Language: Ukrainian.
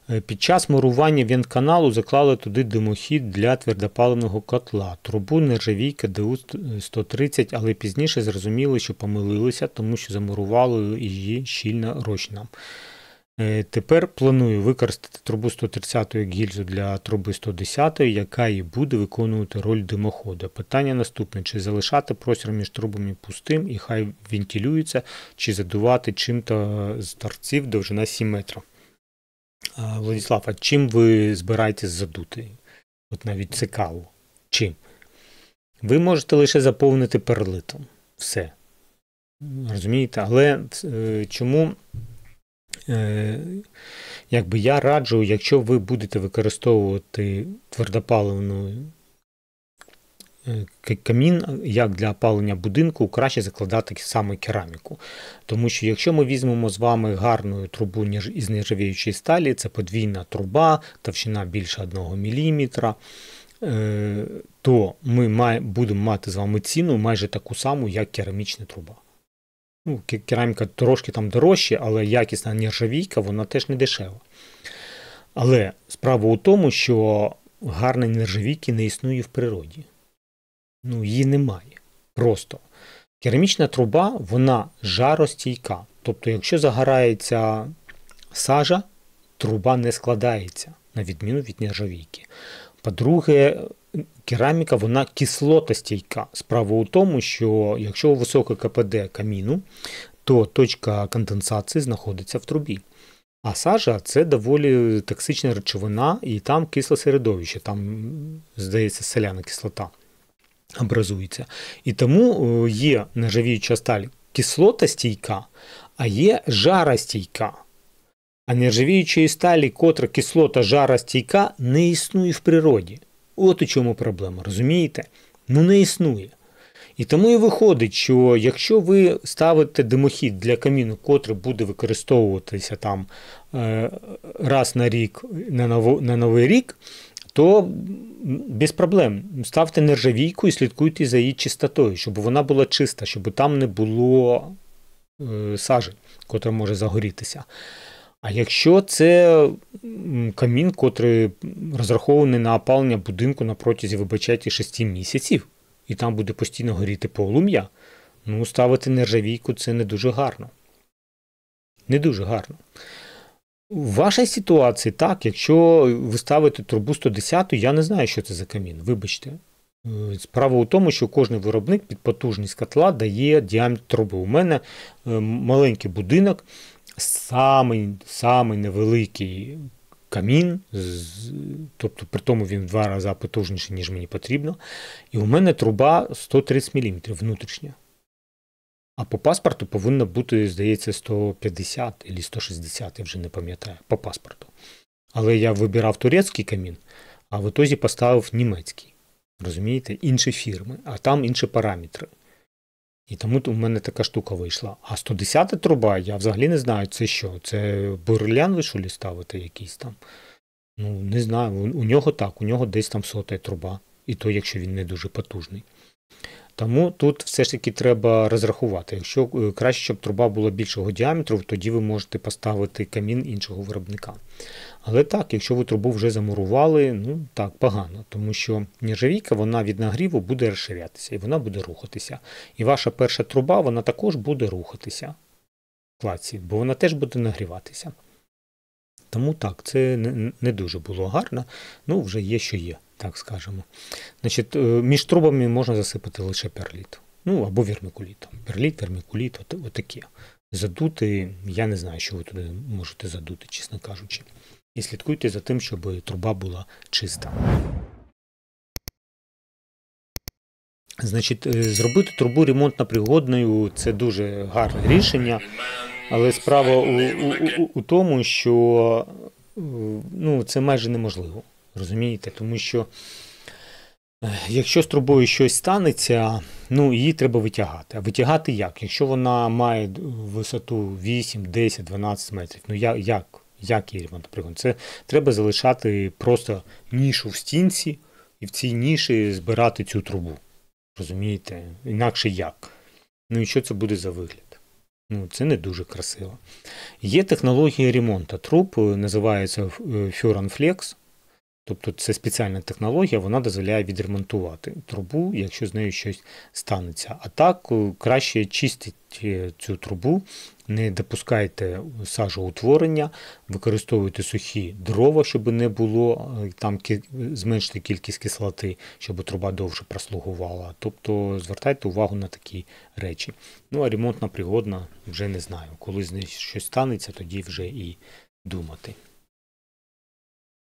Під час мурування вентканалу заклали туди димохід для твердопаливного котла, трубу нержавійка ДУ-130, але пізніше зрозуміли, що помилилися, тому що замурували її щільно розчином. Тепер планую використати трубу 130 як гільзу для труби 110, яка і буде виконувати роль димоходу. Питання наступне: чи залишати простір між трубами пустим і хай вентилюється, чи задувати чим-то з торців довжина 7 метрів. Владислав, а чим ви збираєтесь задути? От навіть цікаво. Чим? Ви можете лише заповнити перлитом. Все. Розумієте? Але чому? Якби я раджу, якщо ви будете використовувати твердопаливний камін, як для опалення будинку, краще закладати саме кераміку. Тому що якщо ми візьмемо з вами гарну трубу із нержавіючої сталі, це подвійна труба, товщина більше 1 мм, то ми будемо мати з вами ціну майже таку саму, як керамічна труба. Ну, кераміка трошки там дорожча, але якісна нержавійка, вона теж не дешева. Але справа у тому, що гарної нержавійки не існує в природі. Ну, її немає. Просто. Керамічна труба, вона жаростійка. Тобто, якщо загорається сажа, труба не складається, на відміну від нержавійки. По-друге, кераміка, вона кислотостійка. Справа у тому, що якщо високе КПД каміну, то точка конденсації знаходиться в трубі. А сажа – це доволі токсична речовина, і там кисле середовище, там, здається, соляна кислота образується. І тому є нержавіюча сталь кислотостійка, а є жаростійка. А нержавіючої сталі, котра кислота жаростійка, не існує в природі. От у чому проблема, розумієте? Ну не існує. І тому і виходить, що якщо ви ставите димохід для каміну, котрий буде використовуватися там раз на рік, на Новий рік, то без проблем. Ставте нержавійку і слідкуйте за її чистотою, щоб вона була чиста, щоб там не було сажі, котра може загорітися. А якщо це камін, котрий розрахований на опалення будинку на протязі, вибачайте, 6 місяців, і там буде постійно горіти полум'я, ну, ставити нержавійку – це не дуже гарно. Не дуже гарно. В вашій ситуації, так, якщо ви ставите трубу 110, я не знаю, що це за камін, вибачте. Справа у тому, що кожен виробник під потужність котла дає діаметр труби. У мене маленький будинок, самий невеликий камін, тобто при тому він в 2 рази потужніший, ніж мені потрібно, і у мене труба 130 мм внутрішня. А по паспорту повинно бути, здається, 150 або 160, я вже не пам'ятаю, по паспорту. Але я вибирав турецький камін, а в ітозі поставив німецький. Розумієте? Інші фірми, а там інші параметри. І тому у мене така штука вийшла. А 110 труба, я взагалі не знаю, це що? Це бурлян ви що ли ставите якийсь там? Ну, не знаю, у нього так, у нього десь там 100-та труба. І то, якщо він не дуже потужний. Тому тут все ж таки треба розрахувати. Якщо краще, щоб труба була більшого діаметру, тоді ви можете поставити камін іншого виробника. Але так, якщо ви трубу вже замурували, ну так, погано. Тому що нержавійка, вона від нагріву буде розширятися і вона буде рухатися. І ваша перша труба, вона також буде рухатися в кладці, бо вона теж буде нагріватися. Тому так, це не дуже було гарно, ну вже є, що є, так скажемо. Значить, між трубами можна засипати лише перліт, ну або вермикуліт. Перліт, вермикуліт, отаке. Задути, я не знаю, що ви туди можете задути, чесно кажучи. І слідкуйте за тим, щоб труба була чиста. Значить, зробити трубу ремонтно-пригодною – це дуже гарне рішення. Але справа у тому, що ну, це майже неможливо, розумієте? Тому що якщо з трубою щось станеться, ну, її треба витягати. А витягати як? Якщо вона має висоту 8, 10, 12 метрів, ну як її ремонтопригодна? Це треба залишати просто нішу в стінці і в цій ніші збирати цю трубу. Розумієте? Інакше як? Ну і що це буде за вигляд? Ну, це не дуже красиво. Є технологія ремонту труб, називається Furanflex. Тобто це спеціальна технологія, вона дозволяє відремонтувати трубу, якщо з нею щось станеться. А так краще чистіть цю трубу, не допускайте сажоутворення, використовуйте сухі дрова, щоб не було, там зменшити кількість кислоти, щоб труба довше прослугувала. Тобто звертайте увагу на такі речі. Ну а ремонтна пригодна вже не знаю. Коли з нею щось станеться, тоді вже і думати.